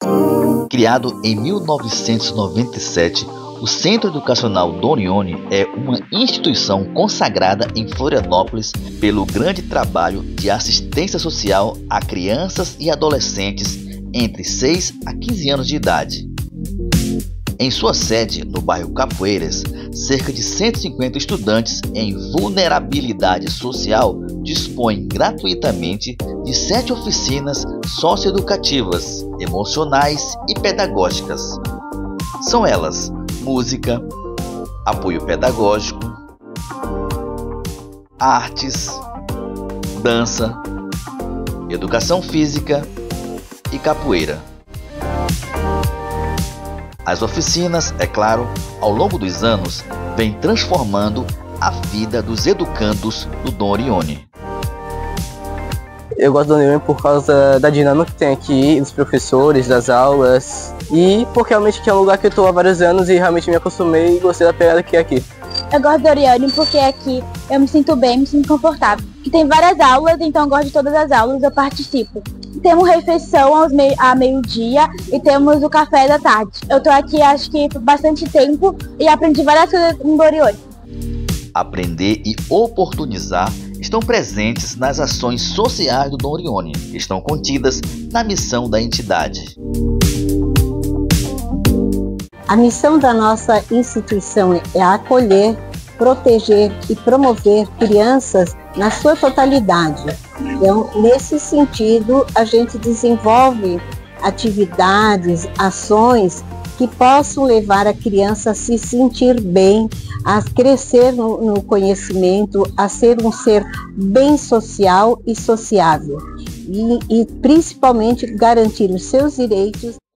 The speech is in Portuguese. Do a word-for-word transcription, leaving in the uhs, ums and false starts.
Criado em mil novecentos e noventa e sete, o Centro Educacional Dorione é uma instituição consagrada em Florianópolis pelo grande trabalho de assistência social a crianças e adolescentes entre seis a quinze anos de idade. Em sua sede, no bairro Capoeiras, cerca de cento e cinquenta estudantes em vulnerabilidade social dispõem gratuitamente de sete oficinas socioeducativas, emocionais e pedagógicas. São elas: música, apoio pedagógico, artes, dança, educação física e capoeira. As oficinas, é claro, ao longo dos anos, vêm transformando a vida dos educandos do Dom Orione. Eu gosto do Orione por causa da dinâmica que tem aqui, dos professores, das aulas, e porque realmente aqui é um lugar que eu estou há vários anos e realmente me acostumei e gostei da pegada que é aqui. Eu gosto do Orione porque aqui eu me sinto bem, me sinto confortável. E tem várias aulas, então eu gosto de todas as aulas, eu participo. Temos refeição aos mei- a meio-dia e temos o café da tarde. Eu tô aqui acho que por bastante tempo e aprendi várias coisas no Orione. Aprender e oportunizar estão presentes nas ações sociais do Dom Orione, que estão contidas na missão da entidade. A missão da nossa instituição é acolher, proteger e promover crianças na sua totalidade. Então, nesse sentido, a gente desenvolve atividades, ações que possam levar a criança a se sentir bem, a crescer no, no conhecimento, a ser um ser bem social e sociável. E, e principalmente garantir os seus direitos